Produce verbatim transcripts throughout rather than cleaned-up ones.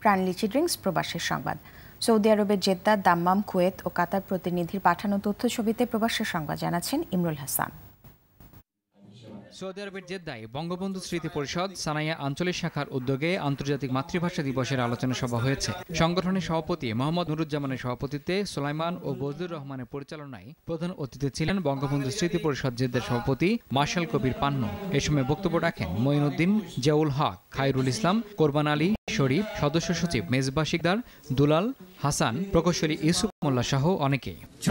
প্রাণলিচি drinks প্রবাসের সংবাদ। Saudi আরবের জেদ্দা, দাম্মাম, কুয়েত ও কাতার প্রতিনিধির পাঠানো তথ্যছবিতে প্রবাসের সংবাদ জানাচ্ছেন ইমরুল হাসান। সৌদি আরবের জেদ্দায় বঙ্গবন্ধু স্মৃতি পরিষদ সানাইয়া আঞ্চলিক শাখার উদ্যোগে আন্তর্জাতিক মাতৃভাষা দিবসের আলোচনা সভা হয়েছে। সংগঠনের সভাপতি মোহাম্মদ নুরুজ্জামানের সভাপতিত্বে সুলাইমান ও বজলুর রহমানের পরিচালনায় প্রধান অতিথি ছিলেন বঙ্গবন্ধু স্মৃতি পরিষদ জেদ্দার সভাপতি মার্শাল কবির পান্নু। এ সময় বক্তব্য রাখেন মঈনুদ্দিন, জিয়াউল হক, খায়রুল ইসলাম, কোরবান আলী শরীফ, সদস্য সচিব মেজবা শিকদার, দুলাল হাসান, প্রকৌশলী ইউসুফ মোল্লা সহ অনেকে।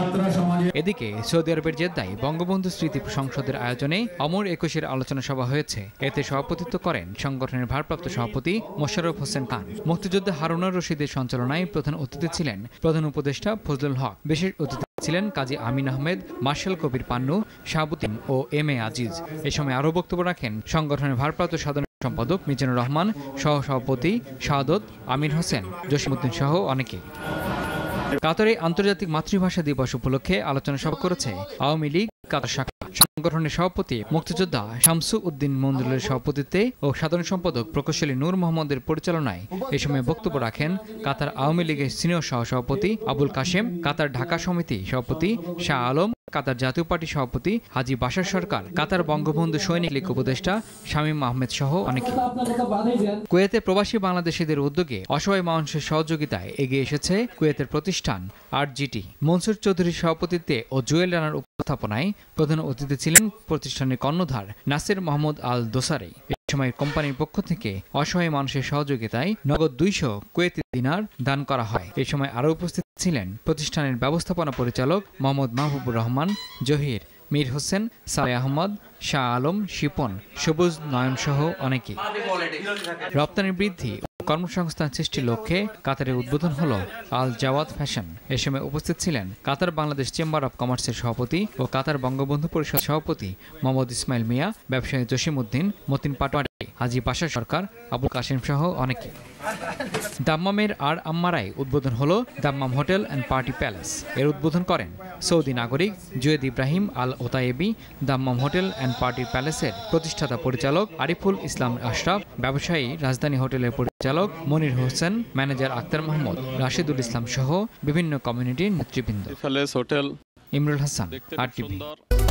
এদিকে সৌদি আরবের জেদ্দায় বঙ্গবন্ধু স্মৃতি সংসদের আয়োজনে অমর একুশের আলোচনা সভা হয়েছে। এতে সভাপতিত্ব করেন সংগঠনের ভারপ্রাপ্ত সভাপতি মোশাররফ হোসেন খান। মুক্তিযোদ্ধা হারুনুর রশিদের সঞ্চালনায় প্রধান অতিথি ছিলেন প্রধান উপদেষ্টা ফজলুল হক। বিশেষ অতিথি ছিলেন কাজী আমিন আহমেদ, মার্শাল কবির পান্নু, শাহাবুদ্দিন ও এম এ আজিজ। এ সময় আরও বক্তব্য রাখেন সংগঠনের ভারপ্রাপ্ত সাধারণ সম্পাদক মিজানুর রহমান, সহ সভাপতি শাহাদত, আমির হোসেন, জসিমউদ্দিন সহ অনেকে। কাতারে আন্তর্জাতিক মাতৃভাষা দিবস উপলক্ষে আলোচনা সভা করেছে আওয়ামী লীগ কাতার শাখা। সংগঠনের সভাপতি মুক্তিযোদ্ধা শামসু উদ্দিন মন্ডলের সভাপতিত্বে ও সাধারণ সম্পাদক প্রকৌশলী নূর মোহাম্মদের পরিচালনায় এ সময় বক্তব্য রাখেন কাতার আওয়ামী লীগের সিনিয়র সহ সভাপতি আবুল কাশেম, কাতার ঢাকা সমিতি সভাপতি শাহ আলম, কাতার জাতীয় পার্টি সভাপতি হাজী বাশার সরকার, কাতার বঙ্গবন্ধু সৈনিক লীগ উপদেষ্টা শামীম আহমেদ সহ অনেকে। কুয়েতে প্রবাসী বাংলাদেশিদের উদ্যোগে অসহায় মানুষের সহযোগিতায় এগিয়ে এসেছে কুয়েতের প্রতিষ্ঠান আরজিটি। মনসুর চৌধুরীর সভাপতিত্বে ও জুয়েল রানার উপস্থাপনায় প্রধান অতিথি ছিলেন প্রতিষ্ঠানের কর্ণধার নাসির মোহাম্মদ আল দোসারি। এ সময় কোম্পানির পক্ষ থেকে অসহায় মানুষের সহযোগিতায় নগদ দুইশো কুয়েতি দিনার দান করা হয়। এ সময় আরও উপস্থিত ছিলেন প্রতিষ্ঠানের ব্যবস্থাপনা পরিচালক মোহাম্মদ মাহবুবুর রহমান, জহির, মীর হোসেন, সালে আহমদ, শাহ আলম, শিপন, সবুজ নয়ন সহ অনেকে। রপ্তানি বৃদ্ধি ও কর্মসংস্থান সৃষ্টির লক্ষ্যে কাতারে উদ্বোধন হল আল জাওয়াদ ফ্যাশন। এ সময় উপস্থিত ছিলেন কাতার বাংলাদেশ চেম্বার অব কমার্সের সভাপতি ও কাতার বঙ্গবন্ধু পরিষদ সভাপতি মোহাম্মদ ইসমাইল মিয়া, ব্যবসায়ী জসিমউদ্দিন, মতিন পাটোয়ারি, হাজী বাশার সরকার, আবুল কাশেম সহ অনেকে। দাম্মামের আর আম্মারায় উদ্বোধন হলো দাম্মাম হোটেল অ্যান্ড পার্টি প্যালেস। এর উদ্বোধন করেন সৌদি নাগরিক Juwaid Ibrahim Al Otaibi. Dammam hotel and party প্যালেসের প্রতিষ্ঠাতা পরিচালক আরিফুল ইসলাম আশরাফ, ব্যবসায়ী রাজধানী হোটেলের পরিচালক মনির হোসেন, ম্যানেজার আক্তার মাহমুদ, রাশিদুল ইসলাম সহ বিভিন্ন কমিউনিটির নেতৃবৃন্দ। Imrul Hasan, R TV.